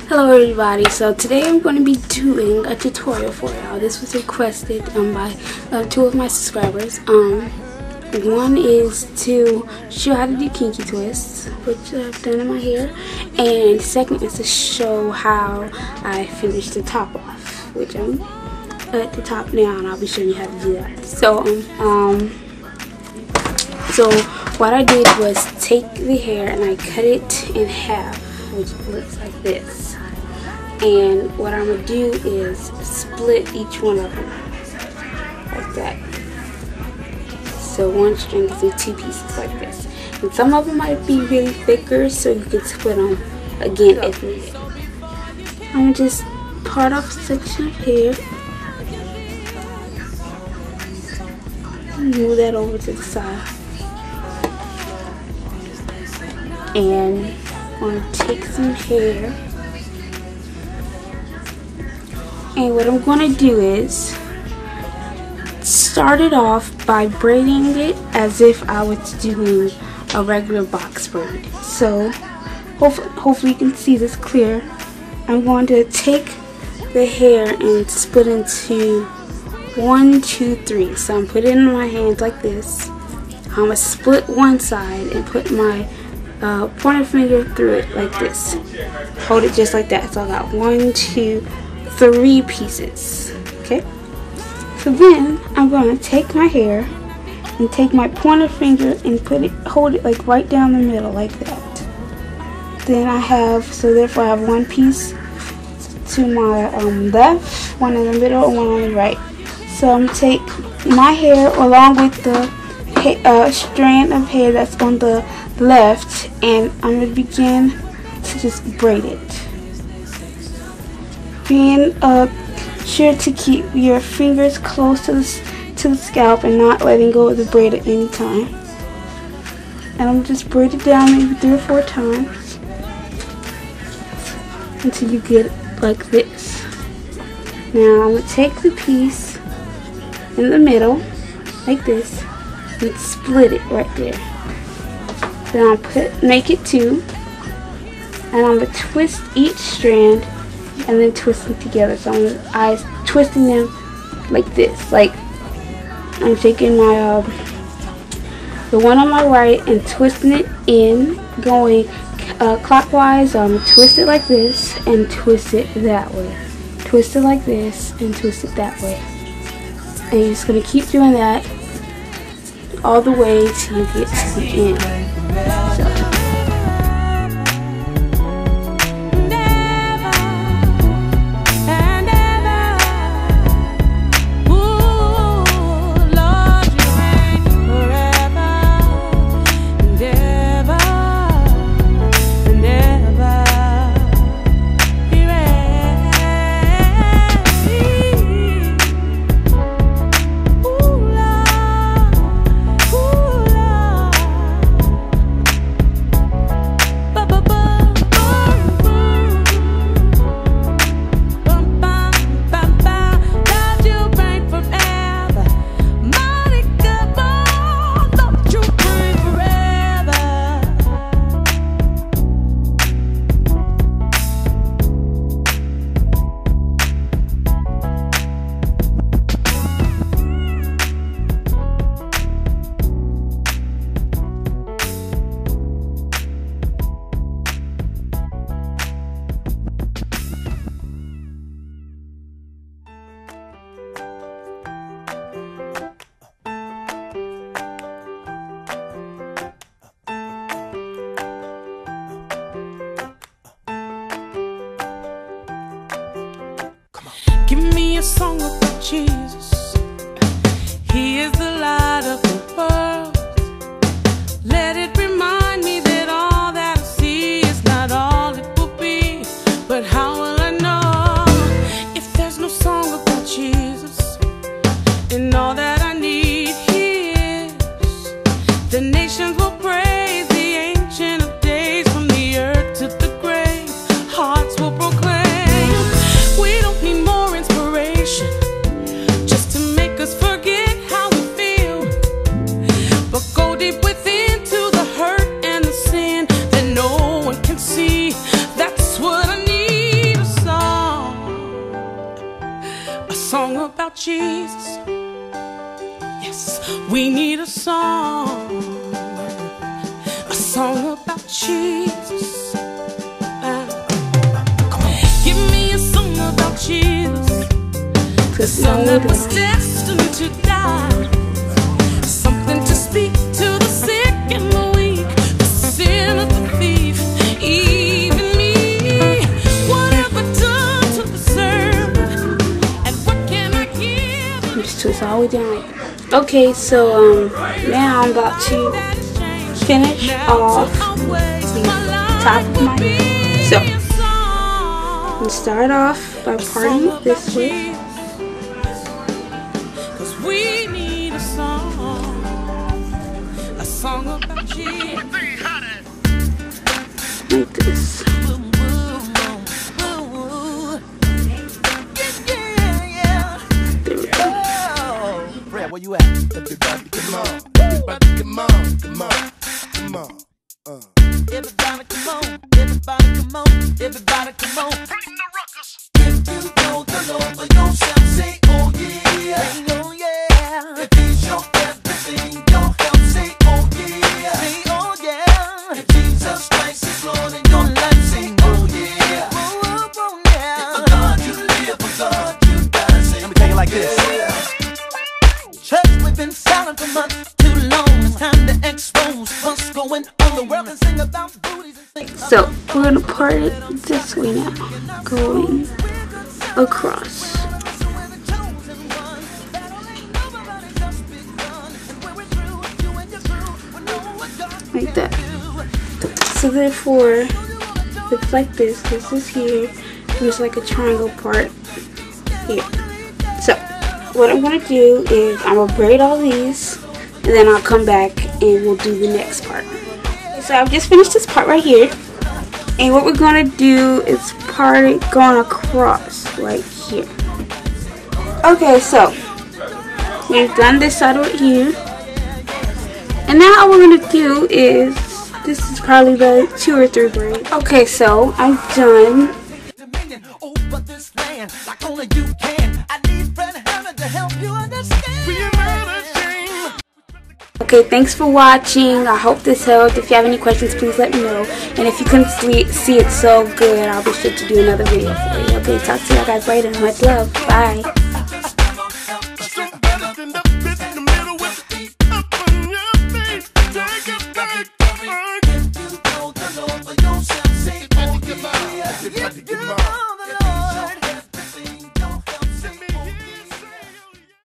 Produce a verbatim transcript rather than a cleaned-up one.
Hello everybody, so today I'm going to be doing a tutorial for y'all. This was requested um, by uh, two of my subscribers. Um, one is to show how to do kinky twists, which I've done in my hair, and second is to show how I finish the top off, which I'm at the top now, and I'll be showing you how to do that. So, um, so what I did was take the hair and I cut it in half, which looks like this. And what I'm going to do is split each one of them like that. So one string is in two pieces like this. And some of them might be really thicker, so you can split them again if needed. I'm going to just part off a section of hair. Move that over to the side. And I'm going to take some hair. And what I'm going to do is start it off by braiding it as if I was doing a regular box braid. So hopefully, hopefully you can see this clear. I'm going to take the hair and split into one, two, three. So I'm putting it in my hands like this. I'm going to split one side and put my uh, pointer finger through it like this. Hold it just like that. So I got one, two, three pieces. Okay, so then I'm going to take my hair and take my pointer finger and put it, hold it like right down the middle like that. Then I have, so therefore I have one piece to my um, left, one in the middle, and one on the right. So I'm going to take my hair along with the uh, strand of hair that's on the left, and I'm going to begin to just braid it. Being uh, sure to keep your fingers close to the, to the scalp and not letting go of the braid at any time. And I'm just braid it down maybe three or four times until you get it like this. Now I'm going to take the piece in the middle like this and split it right there. Then I'll put, make it two, and I'm going to twist each strand and then twist them together. So I'm I twisting them like this. Like I'm taking my uh, the one on my right and twisting it in, going uh, clockwise. Um, twist it like this and twist it that way. Twist it like this and twist it that way. And you're just gonna keep doing that all the way till you get to the end. So. Give me a song about Jesus. He is the light of the world. Let it remind me that all that I see is not all it will be. But how will I know if there's no song about Jesus? And all that I need He is. The nations will praise the Ancient of Days, from the earth to the grave. Hearts will proclaim. We don't need more inspiration just to make us forget how we feel, but go deep within to the hurt and the sin that no one can see. That's what I need. Jesus. Yes, we need a song, a song about Jesus. Uh, come on, give me a song about Jesus, the son that was destined to die, something to speak to the sick and the weak, the sin of the thief, even me. Whatever done to deserve, and what can I give? Just twist all the way down. Okay, so um, now I'm about to finish off the top of my head. So I'm gonna start off by parting it this way. Cause we need a song, a song about Jesus. Like this. Where you at? Everybody come on. Everybody come on. Come on. Come on. Uh. Everybody come on. Everybody come on. Everybody come on. Bring the ruckus. If you know the Lord for yourself, say oh yeah. Say oh yeah. If he's your everything, your help, say oh yeah. Say oh yeah. If Jesus Christ is Lord in your life, say oh yeah. Oh, oh, oh yeah. If for God you live, for God you die, say let me tell you like this. Church, we've been silent for much too long. It's time to expose what's going on. The world and sing about booties and things. So we're gonna part it this way now, going across. Like that. So therefore, it's like this. This is here, and it's like a triangle part here. So what I'm gonna do is I'm gonna braid all these, and then I'll come back and we'll do the next part. So I've just finished this part right here, and what we're gonna do is part it going across right here. Okay, so we've done this side right here, and now all we're gonna do is, this is probably the two or three braid. Okay, so I'm done. Okay, thanks for watching. I hope this helped. If you have any questions, please let me know. And if you couldn't see it so good, I'll be sure to do another video for you. Okay, talk to you guys later. Much love. Bye. Come on.